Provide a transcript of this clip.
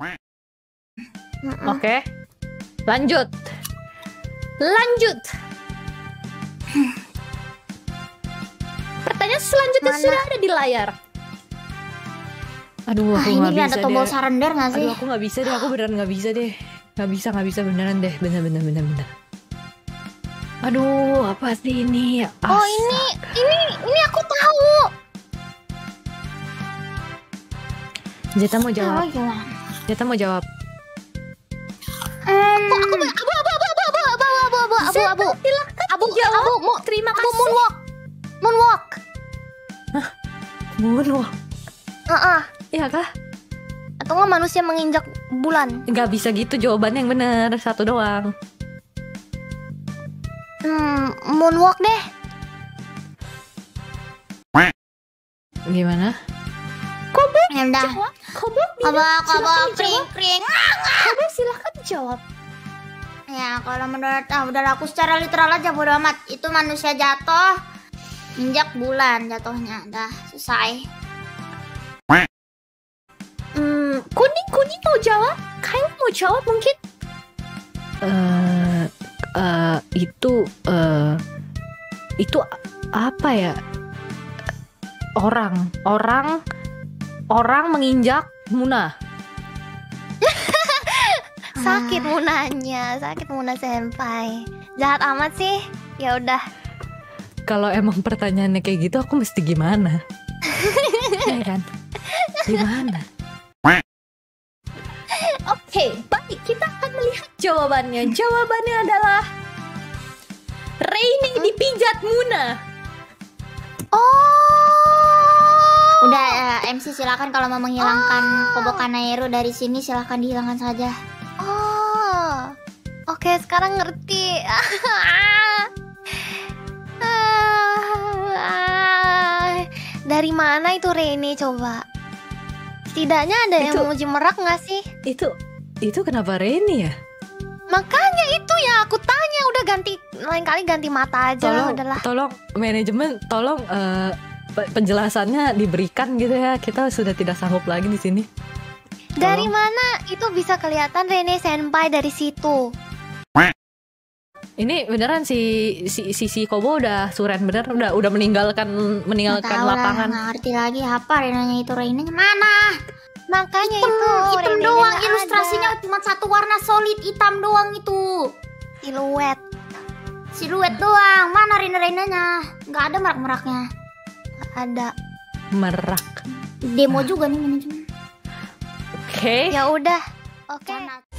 Oke. Lanjut. Lanjut. Pertanyaan selanjutnya sudah ada di layar. Aduh, aku nggak ini bisa ada tombol deh. surrender nggak sih? Aduh, aku nggak bisa deh. Aku beneran nggak bisa deh. Nggak bisa beneran deh. Bener. Aduh, apa sih ini? Oh, ini aku tahu. Jeta mau jawab. Oh, gimana? Jeta mau jawab. Abu. Terima kasih. Moonwalk. Moonwalk. Iya kah? Atau nggak manusia menginjak bulan? Nggak bisa gitu jawabannya yang bener. Satu doang. Moonwalk deh. Gimana? Ya udah. Kobok, kring. Kobe silahkan jawab. Ya kalau menurut udah aku secara literal aja bodo amat. Itu manusia jatuh injak bulan jatuhnya. Dah selesai. Kuning mau jawab? Kayak mau jawab mungkin? Itu apa ya? Orang menginjak Muna. Sakit Munanya, sakit Muna senpai. Jahat amat sih. Ya udah. Kalau emang pertanyaannya kayak gitu, aku mesti gimana? Ya kan? Gimana? Oke, baik, kita akan melihat jawabannya. Jawabannya adalah Rainy dipijat Muna. Udah MC silakan kalau mau menghilangkan kobokan Nairu dari sini silahkan dihilangkan saja. Oke, sekarang ngerti. Dari mana itu Rainy coba? Setidaknya ada yang menguji merak nggak sih? Itu kenapa Rainy ya? Makanya itu ya aku tanya. Udah ganti, lain kali ganti mata aja. Tolong manajemen, tolong penjelasannya diberikan gitu ya. Kita sudah tidak sanggup lagi di sini. Dari mana itu bisa kelihatan Rene Senpai dari situ? Ini beneran si Kobo udah suren bener, udah meninggalkan lapangan. Nggak ngerti lagi apa Renanya itu. Renanya mana? Makanya hitam doang, ilustrasinya cuma satu warna solid hitam doang itu. Siluet doang. Mana Renanya? Nggak ada merak-meraknya. Nggak ada. Merak. Demo juga nih manajemen. Oke. Ya udah. Oke.